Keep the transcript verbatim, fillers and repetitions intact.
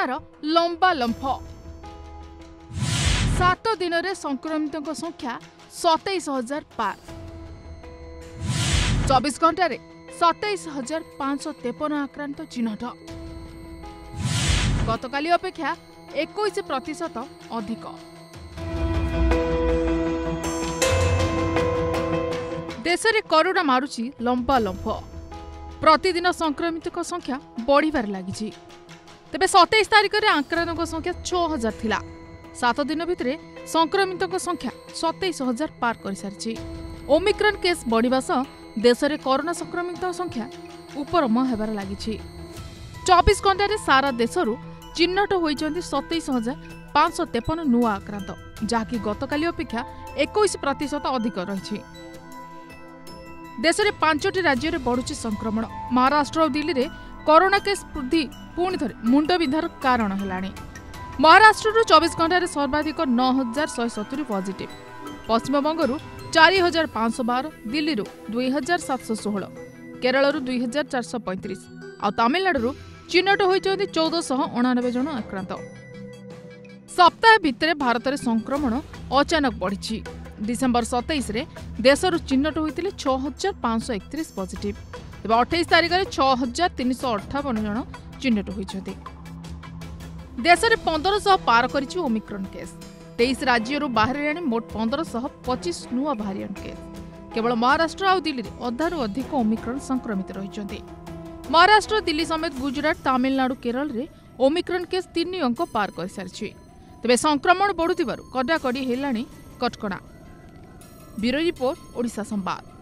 करोनार लंबा लंफ सात दिन में संक्रमितों संख्या सतैश हजार पार चौबीस घंटे सतैश हजार पांच तेपन आक्रांत चिन्हट गतकाली अपेक्षा इक्कीस प्रतिशत अधिक। देश में कोरोना मारुची लंबा लंफ प्रतिदिन संक्रमित संख्या बढ़िबार लगी। तेबे सतैश तारिख में आक्रांत संख्या छह हजार थिला। सात दिन भितर संक्रमितों संख्या सतैश हजार पार कर सारी। ओमिक्रॉन केस बढ़िबा सह देश में कोरोना संक्रमित संख्या उपरम होबार लगी। चौबीस घंटे सारा देशरू चिन्हट होइछन्ति सतैश हजार पांच तेपन नुआ आक्रांत, जहाँकि गतकाली अपेक्षा इक्कीस प्रतिशत अधिक रही। देश में पांचटी राज्य में बढ़ुची संक्रमण। महाराष्ट्र और दिल्ली में कोरोना केस वृद्धि पुणी थे मुंडबिंधार कारण है। महाराष्ट्र चौबीस घंटे सर्वाधिक नौ हजार शहे सतुरी पॉजिटिव, पश्चिमबंगू चार हजार पांच बार, दिल्ली दुई हजार सातश षोह, केरल दुई हजार चार सौ पैंतीस और तमिलनाडु चिन्हट होती चौदह अणानबे जन आक्रांत। सप्ताह भितर भारत में संक्रमण अचानक बढ़ी। डिसेम्बर सतैश देशर चिन्हट होते छह हजार पांच एकतीस पॉजिटिव, तेज अठाईस तारिख में छह हजार तीन सौ अठावन जन चिन्हट होती। देश में पंद्रह सौ पार कर ओमिक्रॉन केस। तेईस राज्यों बाहर आनी मोट पंद्रह सौ पचिश नुआ भारिएंट केस। केवल महाराष्ट्र और दिल्ली में अधारू अधिक ओमिक्रॉन संक्रमित रही। महाराष्ट्र, दिल्ली समेत गुजरात, तमिलनाडु, केरल में ओमिक्रॉन केस तीन अंक पार कर सारी। तेज संक्रमण बढ़ुथिबारु कड़ाकड़ी हेलाणी कटकणा। ब्यूरो रिपोर्ट, ओडिशा संवाद।